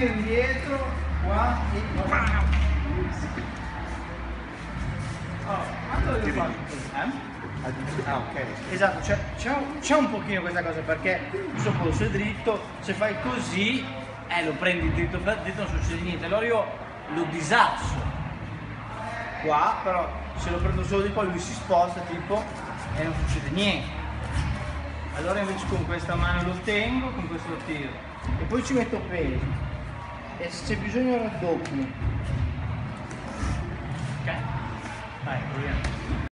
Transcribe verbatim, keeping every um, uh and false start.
tiro indietro, qua e qua. Oh, quanto devo fare? Eh? Ah, ok. Esatto, c'è un pochino questa cosa perché questo polso è dritto, se fai così, eh, lo prendi dritto per dritto, non succede niente. Allora io lo disasso qua, però se lo prendo solo di qua lui si sposta tipo e non succede niente. Allora invece con questa mano lo tengo, con questo lo tiro e poi ci metto peso e se c'è bisogno raddoppio. Ok, dai, proviamo.